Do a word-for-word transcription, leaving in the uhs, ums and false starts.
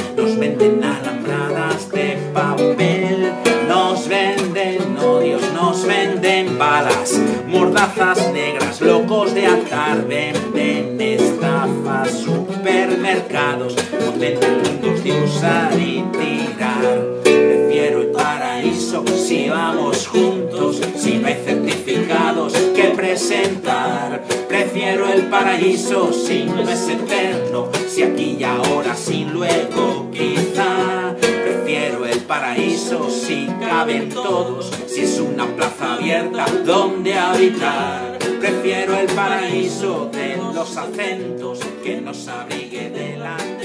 Nos venden alambradas de papel, nos venden odios, nos venden balas, mordazas negras, locos de atar, venden estafas, supermercados, nos venden mundos de usar y tirar. Prefiero el paraíso si vamos juntos, si no hay certificados que presentar. Prefiero el paraíso si no es eterno, si aquí y ahora, sin luego quizá. Prefiero el paraíso si caben todos, si es una plaza abierta donde habitar. Prefiero el paraíso de los acentos que nos abrigue de la